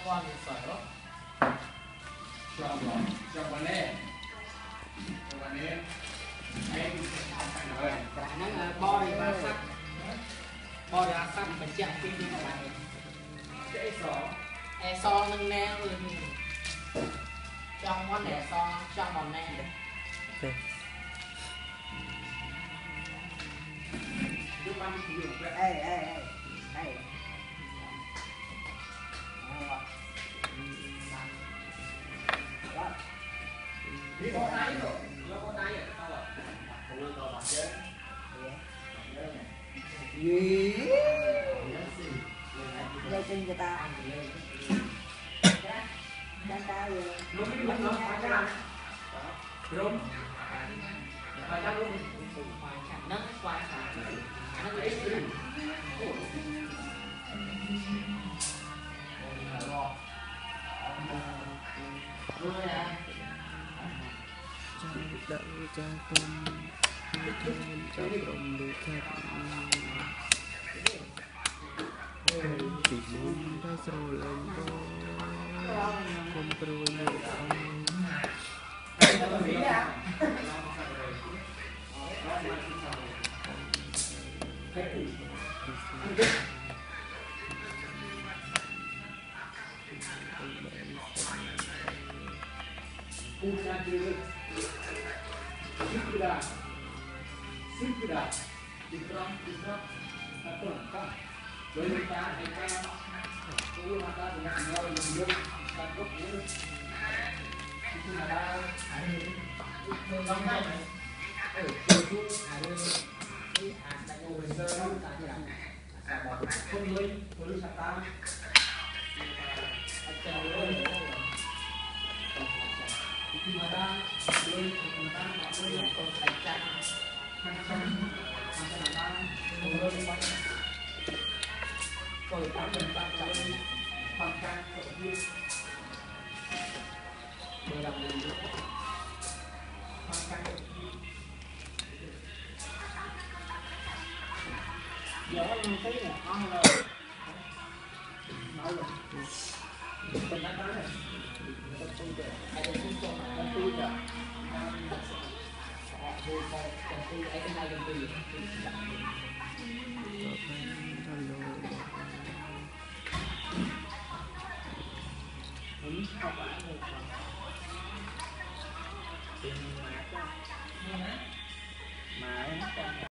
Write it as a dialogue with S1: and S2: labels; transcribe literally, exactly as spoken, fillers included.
S1: con thì sởi đó
S2: trong đó trong vấn đề trong vấn đề ấy
S1: khả năng bo đi ba sắc bo đi ba sắc mình chạm cái như này
S2: cái số
S1: e so nâng nè rồi trong con đẻ so trong mòn nè
S3: ê ê ê ê
S2: đi có tay rồi nó có tay rồi sao rồi không lên tàu bạc chết
S3: gì dây chân cho ta đang cao rồi
S2: nó biết lúc nó phải cái nào đúng phải cái luôn
S1: nâng quay nó lấy cái
S4: đợi cha con cha con để khát chỉ muốn ta rồi lên đó không rồi nữa
S2: Segera, segera, dikerok, dikerok, satu langkah. Boleh kita, kita, dulu mata dengan dua lembut, satu dulu. Itu ada, ada itu lama. Eh, itu ada ini ada yang besar, tadi lah. Không lấy, lấy sạch ta. Ada dulu. Itu ada, lấy, ada, lấy. Rồi tám phần trăm trả lời phần trăm của viên để làm gì nữa phần trăm của viên giờ nó thấy là ăn là nói rồi phần đã nói này ai cũng không cho mà con tôi rồi họ thôi còn tôi ấy cái này còn tùy không phải một phần tiền mà mà nó còn